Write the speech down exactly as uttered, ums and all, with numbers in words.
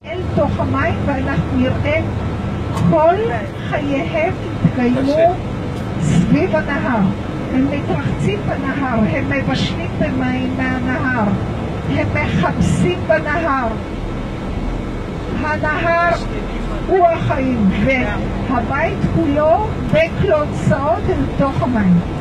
אל תוך המים, ואנחנו נראה כל חייהם התקיימו סביב הנהר. הם מתרחצים בנהר, הם מבשלים במים מהנהר, הם מחפשים בנהר. הנהר הוא החיים, והבית כולו בקלונסאות אל תוך המים.